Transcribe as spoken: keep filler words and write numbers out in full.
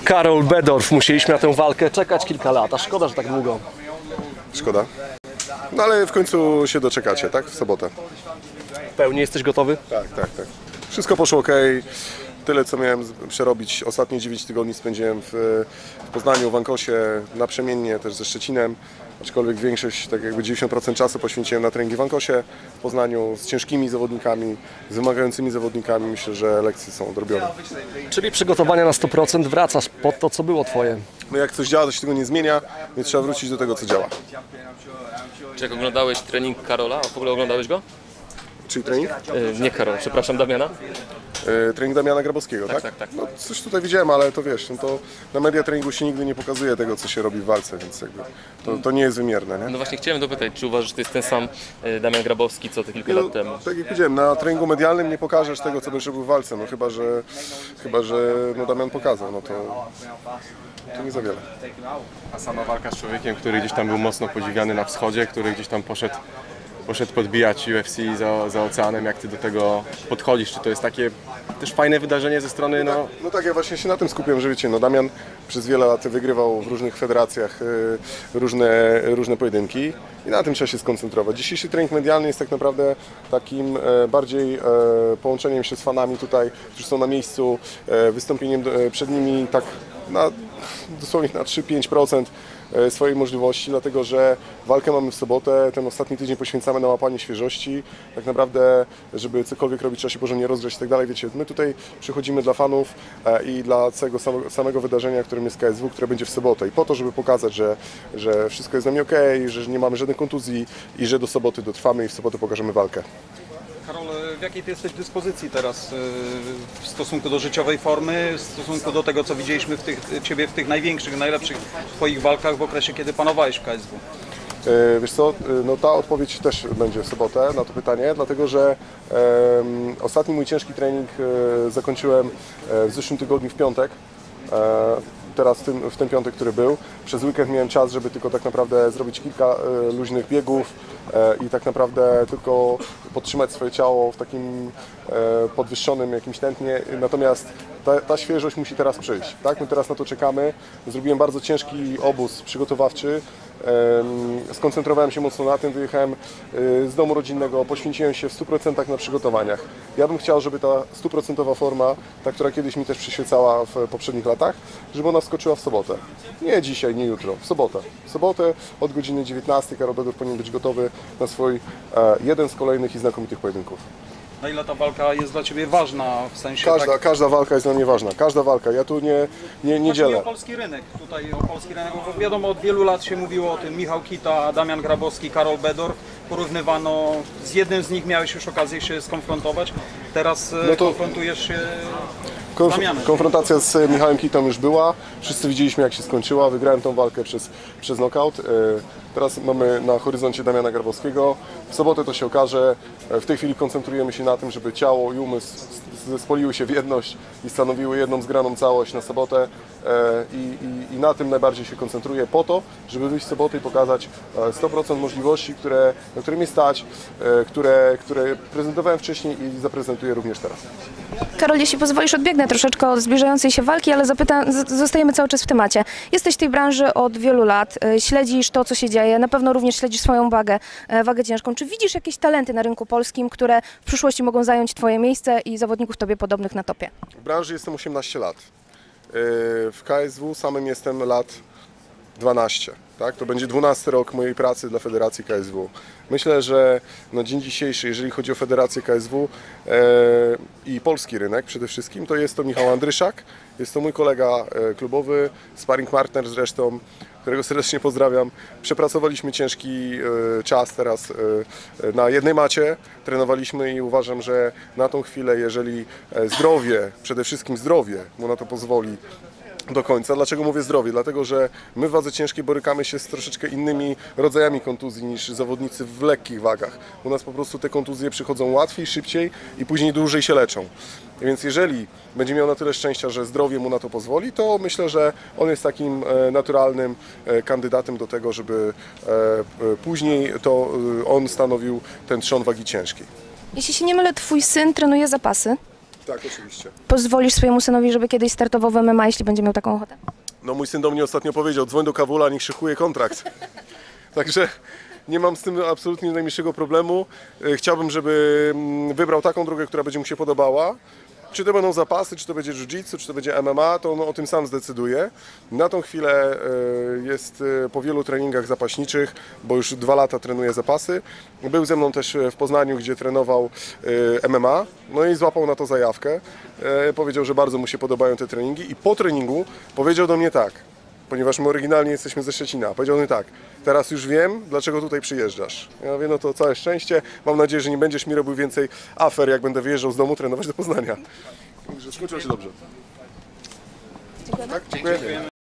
Karol Bedorf. Musieliśmy na tę walkę czekać kilka lat, a szkoda, że tak długo. Szkoda. No ale w końcu się doczekacie, tak? W sobotę. W pełni jesteś gotowy? Tak, tak, tak. Wszystko poszło ok. Tyle, co miałem przerobić. Ostatnie dziewięć tygodni spędziłem w, w Poznaniu, w Ankosie, naprzemiennie też ze Szczecinem. Aczkolwiek większość, tak jakby dziewięćdziesiąt procent czasu poświęciłem na treningi w Ankosie, w Poznaniu, z ciężkimi zawodnikami, z wymagającymi zawodnikami. Myślę, że lekcje są odrobione. Czyli przygotowania na sto procent, wracasz pod to, co było twoje. No jak coś działa, to się tego nie zmienia, więc trzeba wrócić do tego, co działa. Czy jak oglądałeś trening Karola, a w ogóle oglądałeś go? Czyli trening? Yy, nie Karola, przepraszam, Damiana. Yy, trening Damiana Grabowskiego, tak? Tak, tak, tak. No, coś tutaj widziałem, ale to wiesz, no to na media treningu się nigdy nie pokazuje tego, co się robi w walce, więc jakby to, to nie jest wymierne, nie? No właśnie chciałem dopytać, czy uważasz, że to jest ten sam yy, Damian Grabowski, co te kilka No, lat temu? tak jak powiedziałem, na treningu medialnym nie pokażesz tego, co będziesz robił w walce, no chyba, że, chyba, że no, Damian pokazał, no to, to nie za wiele. A sama walka z człowiekiem, który gdzieś tam był mocno podziwiany na wschodzie, który gdzieś tam poszedł, poszedł podbijać U F C za, za oceanem, jak ty do tego podchodzisz? Czy to jest takie też fajne wydarzenie ze strony, no... No tak, ja właśnie się na tym skupiam, że wiecie, no Damian przez wiele lat wygrywał w różnych federacjach y, różne, różne pojedynki i na tym trzeba się skoncentrować. Dzisiejszy trening medialny jest tak naprawdę takim e, bardziej e, połączeniem się z fanami tutaj, którzy są na miejscu, e, wystąpieniem e, przed nimi tak na, dosłownie na trzy do pięciu procent swojej możliwości, dlatego że walkę mamy w sobotę, ten ostatni tydzień poświęcamy na łapanie świeżości, tak naprawdę, żeby cokolwiek robić, trzeba się porządnie rozgrzać i tak dalej, wiecie, my tutaj przychodzimy dla fanów i dla całego samego wydarzenia, którym jest K S W, które będzie w sobotę i po to, żeby pokazać, że, że wszystko jest z nami ok, że nie mamy żadnych kontuzji i że do soboty dotrwamy i w sobotę pokażemy walkę. Karol, w jakiej ty jesteś dyspozycji teraz w stosunku do życiowej formy, w stosunku do tego, co widzieliśmy w tych, ciebie w tych największych, najlepszych twoich walkach w okresie, kiedy panowałeś w K S W? Wiesz co, no ta odpowiedź też będzie w sobotę na to pytanie, dlatego że um, ostatni mój ciężki trening e, zakończyłem w zeszłym tygodniu w piątek. E, teraz w tym, w ten piątek, który był. Przez weekend miałem czas, żeby tylko tak naprawdę zrobić kilka e, luźnych biegów e, i tak naprawdę tylko podtrzymać swoje ciało w takim e, podwyższonym jakimś tętnie. Natomiast ta, ta świeżość musi teraz przyjść. Tak? My teraz na to czekamy. Zrobiłem bardzo ciężki obóz przygotowawczy. Skoncentrowałem się mocno na tym, wyjechałem z domu rodzinnego, poświęciłem się w stu procentach na przygotowaniach. Ja bym chciał, żeby ta stuprocentowa forma, ta, która kiedyś mi też przyświecała w poprzednich latach, żeby ona wskoczyła w sobotę. Nie dzisiaj, nie jutro, w sobotę. W sobotę od godziny dziewiętnastej Karol Bedorf powinien być gotowy na swój jeden z kolejnych i znakomitych pojedynków. Na ile ta walka jest dla ciebie ważna w sensie... Każda, tak... każda walka jest dla mnie ważna, każda walka, ja tu nie, nie, nie dzielę. o polski rynek, tutaj o polski rynek, bo wiadomo, od wielu lat się mówiło o tym, Michał Kita, Damian Grabowski, Karol Bedorf, porównywano, z jednym z nich miałeś już okazję się skonfrontować, teraz no to... konfrontujesz się Konf z Damianem. Konfrontacja z Michałem Kitą już była, wszyscy widzieliśmy, jak się skończyła, wygrałem tą walkę przez, przez knockout. Teraz mamy na horyzoncie Damiana Grabowskiego, w sobotę to się okaże, w tej chwili koncentrujemy się na tym, żeby ciało i umysł zespoliły się w jedność i stanowiły jedną zgraną całość na sobotę i, i, i na tym najbardziej się koncentruję po to, żeby wyjść w sobotę i pokazać sto procent możliwości, które, na które mnie stać, które, które prezentowałem wcześniej i zaprezentuję również teraz. Karol, jeśli pozwolisz, odbiegnę troszeczkę od zbliżającej się walki, ale zapytam, zostajemy cały czas w temacie. Jesteś w tej branży od wielu lat, śledzisz to, co się dzieje, na pewno również śledzisz swoją wagę, wagę ciężką. Czy widzisz jakieś talenty na rynku polskim, które w przyszłości mogą zająć twoje miejsce i zawodników tobie podobnych na topie? W branży jestem osiemnaście lat. W K S W samym jestem lat dwanaście. Tak? To będzie dwunasty rok mojej pracy dla Federacji K S W. Myślę, że na dzień dzisiejszy, jeżeli chodzi o Federację K S W e, i polski rynek przede wszystkim, to jest to Michał Andryszak, jest to mój kolega e, klubowy, sparring partner zresztą, którego serdecznie pozdrawiam. Przepracowaliśmy ciężki e, czas teraz e, na jednej macie, trenowaliśmy i uważam, że na tą chwilę, jeżeli zdrowie, przede wszystkim zdrowie mu na to pozwoli, do końca. Dlaczego mówię zdrowie? Dlatego, że my w wadze ciężkiej borykamy się z troszeczkę innymi rodzajami kontuzji niż zawodnicy w lekkich wagach. U nas po prostu te kontuzje przychodzą łatwiej, szybciej i później dłużej się leczą. Więc jeżeli będzie miał na tyle szczęścia, że zdrowie mu na to pozwoli, to myślę, że on jest takim naturalnym kandydatem do tego, żeby później to on stanowił ten trzon wagi ciężkiej. Jeśli się nie mylę, twój syn trenuje zapasy? Tak, oczywiście. Pozwolisz swojemu synowi, żeby kiedyś startował w M M A, jeśli będzie miał taką ochotę? No mój syn do mnie ostatnio powiedział, dzwoń do Kawula, niech szykuje kontrakt. Także nie mam z tym absolutnie najmniejszego problemu. E, Chciałbym, żeby mm, wybrał taką drogę, która będzie mu się podobała. Czy to będą zapasy, czy to będzie jiu-jitsu, czy to będzie M M A, to on o tym sam zdecyduje. Na tą chwilę e, jest e, po wielu treningach zapaśniczych, bo już dwa lata trenuje zapasy. Był ze mną też w Poznaniu, gdzie trenował e, M M A, no i złapał na to zajawkę. E, Powiedział, że bardzo mu się podobają te treningi i po treningu powiedział do mnie tak, ponieważ my oryginalnie jesteśmy ze Szczecina. Powiedział mi tak, teraz już wiem, dlaczego tutaj przyjeżdżasz. Ja mówię, no to całe szczęście, mam nadzieję, że nie będziesz mi robił więcej afer, jak będę wyjeżdżał z domu trenować do Poznania. Także skończyło się dobrze. Tak? Dziękuję.